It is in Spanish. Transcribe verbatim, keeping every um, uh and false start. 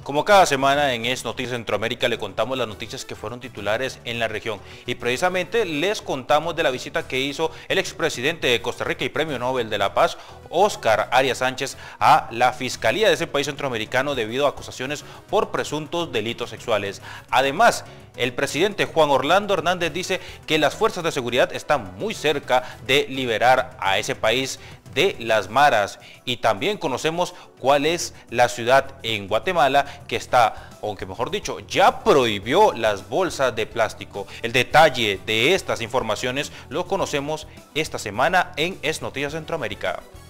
Como cada semana en Es Noticias Centroamérica le contamos las noticias que fueron titulares en la región y precisamente les contamos de la visita que hizo el expresidente de Costa Rica y Premio Nobel de la Paz, Óscar Arias Sánchez, a la Fiscalía de ese país centroamericano debido a acusaciones por presuntos delitos sexuales. Además, el presidente Juan Orlando Hernández dice que las fuerzas de seguridad están muy cerca de liberar a ese país de las maras, y también conocemos cuál es la ciudad en Guatemala que está, aunque mejor dicho, ya prohibió las bolsas de plástico. El detalle de estas informaciones lo conocemos esta semana en Es Noticias Centroamérica.